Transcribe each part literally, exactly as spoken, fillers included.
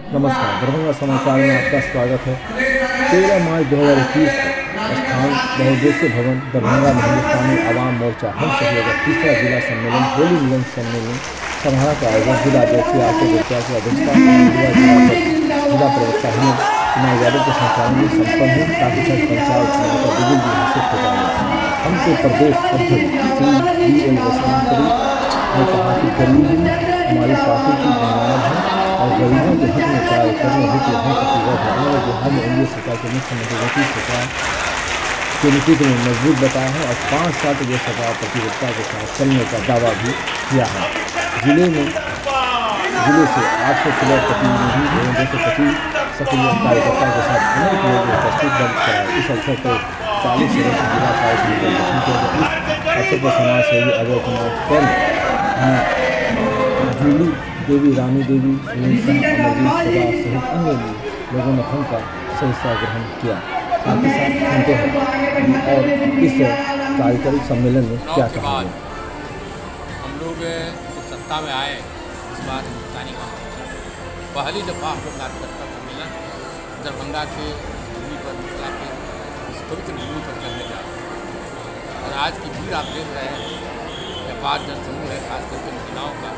नमस्कार, दरभंगा समाचार में आपका स्वागत है। तेरह मार्च दो हज़ार इक्कीस को स्थान बहुउद्देशीय भवन दरभंगा में हिंदुस्तानी आवाम मोर्चा हम सहयोग का तीसरा जिला सम्मेलन होली मिलन सम्मेलन समारोह का आयोजन जिला अध्यक्ष आके गुप्ता की अध्यक्षता जिला प्रवक्ता हिंद कुमार यादव के संचालन में संपन्न हुई। साथ ही साथ पंचायत चुनाव का बिगुल भी हासिल हो गया। हमको प्रदेश अध्यक्ष श्री वी एल वसंतरी ने कहा कि गरीबी हमारी पार्टी की बुनियाद है और गरीबों के हक में कार्य करने हेतु हम प्रतिबद्ध हैं। उन्होंने बिहार में एनडीए सरकार के मुख्यमंत्री नीतीश सरकार के नेतृत्व में मजबूत बताया है और पाँच साल तक ये सरकार प्रतिबद्धता के साथ चलने का दावा भी किया है। जिले में जिले से आठ सौ सोलह प्रतिनिधि एवं दो सौ पच्चीस सक्रिय कार्यकर्ताओं के साथ अनेक लोग उपस्थित दर्ज कराए। इस अवसर पर चालीस सदस्य जिला कार्यसमिति का गठन किया गया। इस अवसर पर समाज सेवी अजय कुमार कैंप जूली देवी, रानी देवी, सुनील शाह, अमरजीत सदा सहित अन्य लोगों ने हम का सहिस्सा ग्रहण किया। साथ ही साथ सुनते हैं और इस कार्यक्रम सम्मेलन में क्या कहा। हम लोग सत्ता में आए इस बार हिंदुस्तानी पहली दफ़ा हम लोग कार्यकर्ता सम्मेलन दरभंगा के भूमि पर मिथिला के इस पवित्र भूमि पर करने जा रहे हैं और आज की भीड़ आप देख रहे हैं, व्यापार जनसमूह है, खास करके महिलाओं का।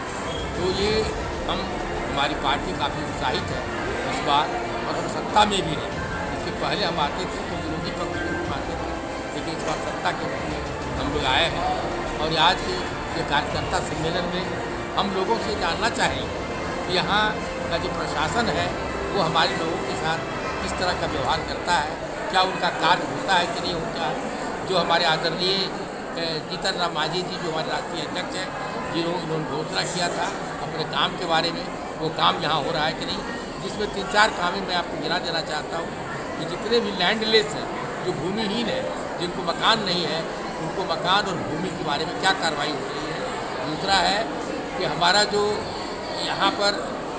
तो ये हम हमारी पार्टी काफ़ी उत्साहित है इस बार और हम सत्ता में भी हैं। इसके पहले हम आते थे तो विरोधी पक्ष के रूप में आते थे, लेकिन इस बार सत्ता के रूप में हम लोग आए हैं और आज के ये कार्यकर्ता सम्मेलन में हम लोगों से जानना चाहेंगे कि यहाँ का जो प्रशासन है वो हमारे लोगों के साथ किस तरह का व्यवहार करता है, क्या उनका कार्य होता है कि नहीं होता है। जो हमारे आदरणीय जीतन राम मांझी जी जो हमारे राष्ट्रीय अध्यक्ष हैं, जिन्होंने इन्होंने घोषणा किया था अपने काम के बारे में, वो काम यहाँ हो रहा है कि नहीं। जिसमें तीन चार काम मैं आपको गिना देना चाहता हूँ कि जितने भी लैंडलेस हैं, जो भूमिहीन है, जिनको मकान नहीं है, उनको मकान और भूमि के बारे में क्या कार्रवाई हो रही है। दूसरा है कि हमारा जो यहाँ पर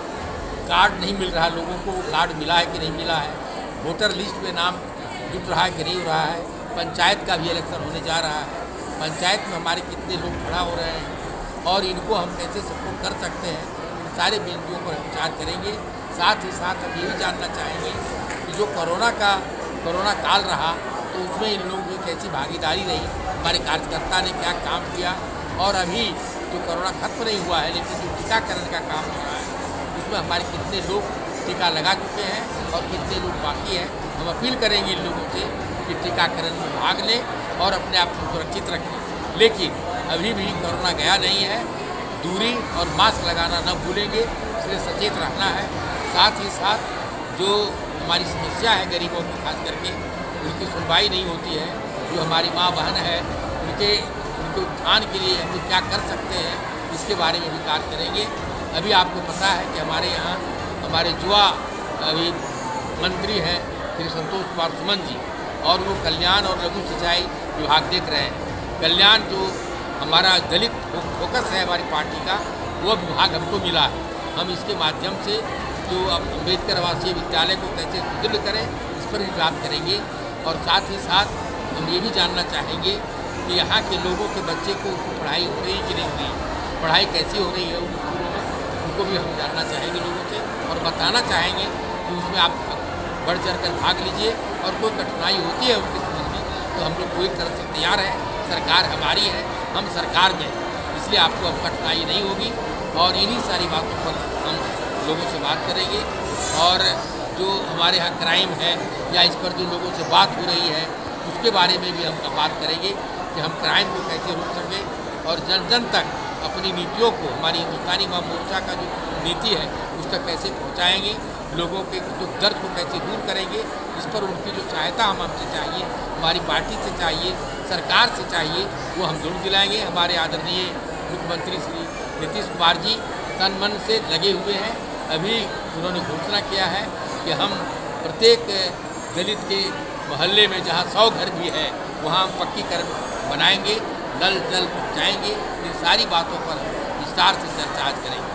कार्ड नहीं मिल रहा लोगों को, वो कार्ड मिला है कि नहीं मिला है। वोटर लिस्ट में नाम जुट रहा है कि नहीं हो रहा है। पंचायत का भी इलेक्शन होने जा रहा है, पंचायत में हमारे कितने लोग खड़ा हो रहे हैं और इनको हम कैसे सपोर्ट कर सकते हैं, इन सारे बिंदुओं पर विचार करेंगे। साथ ही साथ हम ये भी जानना चाहेंगे कि जो कोरोना का कोरोना काल रहा तो उसमें इन लोगों की कैसी भागीदारी रही, हमारे कार्यकर्ता ने क्या काम किया और अभी जो कोरोना खत्म नहीं हुआ है लेकिन जो टीकाकरण का काम हो रहा है उसमें हमारे कितने लोग टीका लगा चुके हैं और कितने लोग बाकी हैं। हम अपील करेंगे इन लोगों से कि टीकाकरण में भाग लें और अपने आप को सुरक्षित रखें। लेकिन अभी भी कोरोना गया नहीं है, दूरी और मास्क लगाना न भूलेंगे, इसलिए सचेत रहना है। साथ ही साथ जो हमारी समस्या है गरीबों की, खास करके उनकी सुनवाई नहीं होती है, जो हमारी माँ बहन है उनके उनके उत्थान के लिए हम लोग क्या कर सकते हैं, इसके बारे में भी कार्य करेंगे। अभी आपको पता है कि हमारे यहाँ हमारे युवा अभी मंत्री हैं श्री संतोष कुमार सुमन जी और वो कल्याण और लघु सिंचाई विभाग देख रहे हैं। कल्याण जो हमारा दलित फोकस है हमारी पार्टी का, वो विभाग हमको मिला है। हम इसके माध्यम से जो अम्बेडकर आवासीय विद्यालय को कैसे सुदृढ़ करें इस पर भी बात करेंगे और साथ ही साथ हम ये भी जानना चाहेंगे कि यहाँ के लोगों के बच्चे को पढ़ाई हो रही कि नहीं हो रही, पढ़ाई कैसी हो रही है उन स्कूलों में, उनको भी हम जानना चाहेंगे लोगों से और बताना चाहेंगे कि उसमें आप बढ़ चढ़ कर भाग लीजिए और कोई कठिनाई होती है उनके समझ में तो हम लोग पूरी तरह से तैयार हैं। सरकार हमारी है, हम सरकार में, इसलिए आपको अब कठिनाई नहीं होगी और इन्हीं सारी बातों पर हम लोगों से बात करेंगे। और जो हमारे यहाँ क्राइम है या इस पर जो लोगों से बात हो रही है उसके बारे में भी हम बात करेंगे कि हम क्राइम को कैसे रोक सकें और जन जन तक अपनी नीतियों को, हमारी हिंदुस्तानी आवाम मोर्चा का जो नीति है उस तक कैसे पहुँचाएँगे, लोगों के दुख दर्द को कैसे दूर करेंगे, इस पर उनकी जो सहायता हम हमसे चाहिए, हमारी पार्टी से चाहिए, सरकार से चाहिए, वो हम जरूर दिलाएंगे। हमारे आदरणीय मुख्यमंत्री श्री नीतीश कुमार जी तन मन से लगे हुए हैं। अभी उन्होंने घोषणा किया है कि हम प्रत्येक दलित के मोहल्ले में जहाँ सौ घर भी है वहाँ हम पक्कीकरण बनाएंगे, नल जल पहुँचाएँगे। इन सारी बातों पर विस्तार से चर्चा आज करेंगे।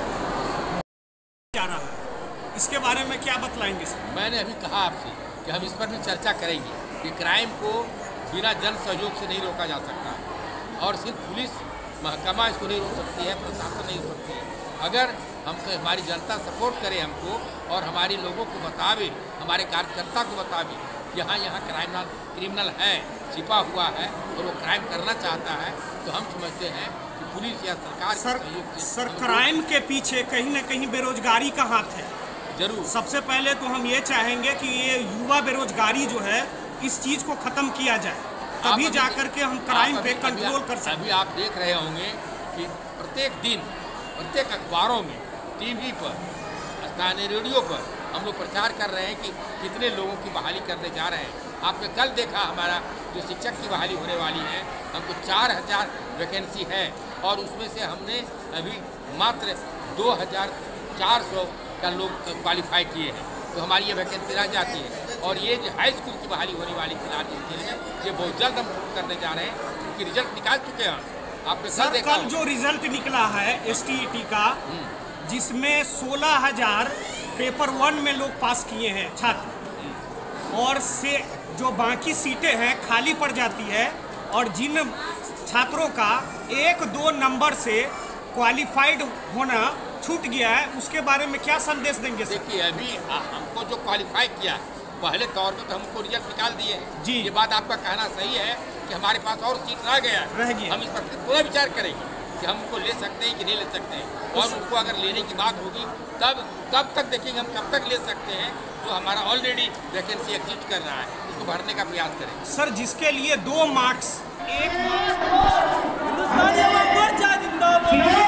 इसके बारे में क्या बतलाएंगे सर? मैंने अभी कहा आपसे कि हम इस पर भी चर्चा करेंगे कि क्राइम को बिना जन सहयोग से नहीं रोका जा सकता और सिर्फ पुलिस महकमा इसको नहीं रोक सकती है, प्रशासन नहीं रोक सकती है। अगर हमको हमारी जनता सपोर्ट करे हमको और हमारे लोगों को बतावे, हमारे कार्यकर्ता को बतावे कि हाँ यहाँ क्राइमिनल क्रिमिनल है, छिपा हुआ है और वो क्राइम करना चाहता है, तो हम समझते हैं कि पुलिस या सरकार सर के सहयोग से सर क्राइम के पीछे कहीं ना कहीं बेरोजगारी का हाथ है। जरूर। सबसे पहले तो हम ये चाहेंगे कि ये युवा बेरोजगारी जो है इस चीज़ को ख़त्म किया जाए, तभी अभी- जाकर के हम क्राइम आप पे अभी- कंट्रोल अभी- कर सकते अभी आप देख रहे होंगे कि प्रत्येक दिन प्रत्येक अखबारों में, टीवी पर, स्थानीय रेडियो पर हम लोग प्रचार कर रहे हैं कि कितने लोगों की बहाली करने जा रहे हैं। आपने कल देखा हमारा जो शिक्षक की बहाली होने वाली है, हमको चार हजार वैकेंसी है और उसमें से हमने अभी मात्र दो हजार चार सौ का लोग क्वालिफाई किए हैं, तो हमारी ये वैकेंसी रह जाती है। और ये जो हाई स्कूल की बहाली होने वाली फिलहाल इस जिले में, ये बहुत जल्द हम शुरू करने जा रहे हैं क्योंकि रिजल्ट निकाल चुके हैं। आपने सर देखा कल जो रिजल्ट निकला है एस टी ई टी का, जिसमें सोलह हजार पेपर वन में लोग पास किए हैं छात्र, और से जो बाकी सीटें हैं खाली पड़ जाती है, और जिन छात्रों का एक दो नंबर से क्वालिफाइड होना छूट गया है, उसके बारे में क्या संदेश देंगे सर? देखिए अभी आ- हमको जो क्वालिफाई किया पहले तौर पे तो हमको रिजल्ट निकाल दिए हैं। जी। ये बात आपका कहना सही है कि हमारे पास और सीट रह गया है। रह गया। हम इस पर फिर पूरा विचार करेंगे कि हम उनको ले सकते हैं कि नहीं ले सकते हैं, और उनको अगर लेने की बात होगी तब तब तक देखेंगे हम कब तक ले सकते हैं। जो हमारा ऑलरेडी वैकेंसी एग्जिस्ट कर रहा है उसको भरने का प्रयास करेंगे। सर जिसके लिए दो मार्क्स एक हिंदुस्तानी अमर मोर्चा जिंदाबाद।